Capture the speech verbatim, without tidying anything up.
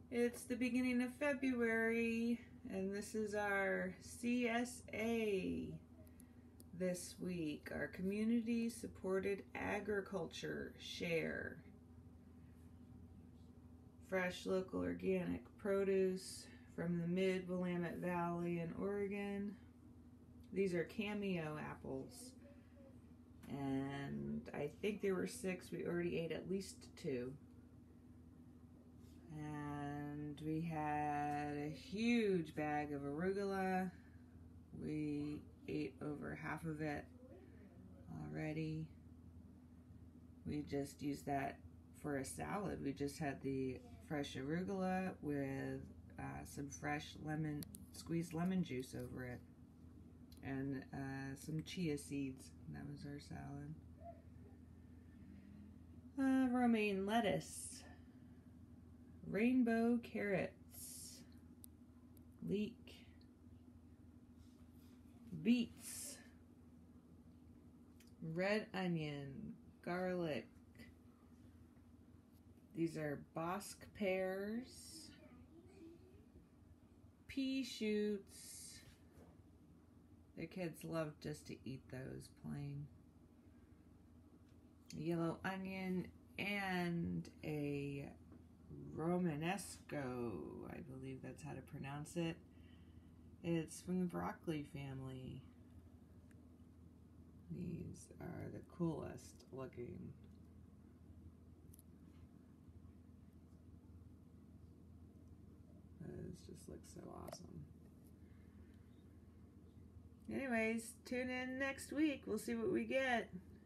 It's the beginning of February, and this is our C S A this week, our Community Supported Agriculture Share. Fresh, local, organic produce from the mid-Willamette Valley in Oregon. These are Cameo apples, and I think there were six. We already ate at least two. And we had a huge bag of arugula. We ate over half of it already. We just used that for a salad. We just had the fresh arugula with uh, some fresh lemon, squeezed lemon juice over it, and uh, some chia seeds. That was our salad. Uh, romaine lettuce, rainbow carrots, leek, beets, red onion, garlic. These are Bosc pears, pea shoots. The kids love just to eat those plain. Yellow onion and a Romanesco, I believe that's how to pronounce it. It's from the broccoli family. These are the coolest looking. Those just look so awesome. Anyways, tune in next week. We'll see what we get.